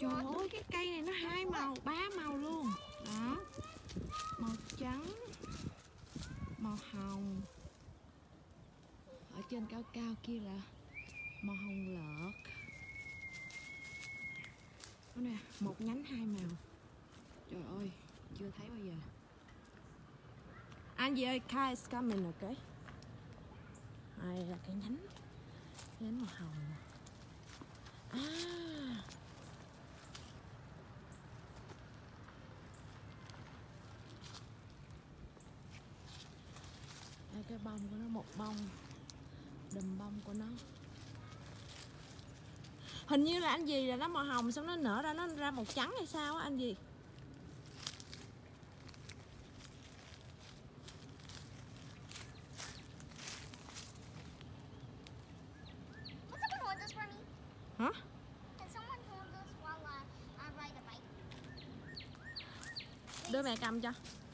Trời ơi, cái cây này nó hai màu, ba màu luôn. Đó, màu trắng, màu hồng. Ở trên cao cao kia là màu hồng lợt. Đó nè, một nhánh hai màu. Trời ơi, chưa thấy bao giờ. Anh gì ơi, car is coming, ok. Đây là cái nhánh màu hồng. À, đây cái bông của nó, một bông, đùm bông của nó. Hình như là anh gì là nó màu hồng xong nó nở ra, nó ra màu trắng hay sao á anh gì? Hả? Đưa mẹ cầm cho.